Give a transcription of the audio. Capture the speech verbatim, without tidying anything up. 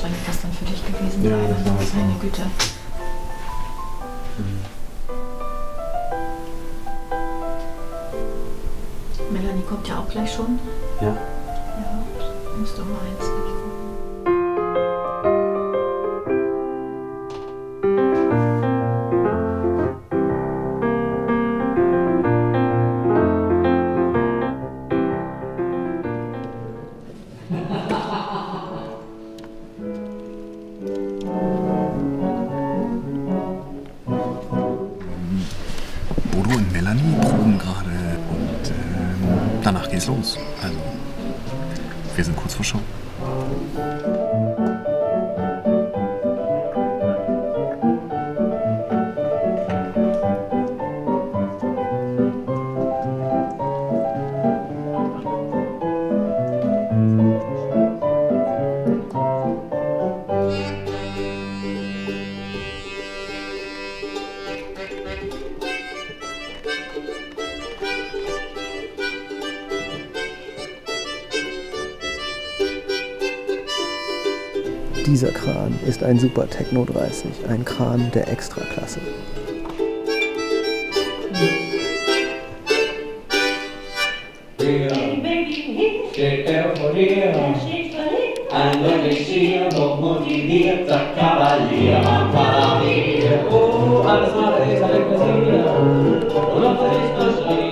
anstrengend das dann für dich gewesen Ja, sein. das war Also, es meine auch. Güte. Melanie kommt ja auch gleich schon. Ja. Ja, musst du mal eins gleich kommen. Bodo und Melanie proben gerade und ähm, danach geht's los. Also, wir sind kurz vor Show. Dieser Kran ist ein Super Techno dreißig, ein Kran der Extraklasse. Oh, alles mal ist eine Versieger, und auf der ist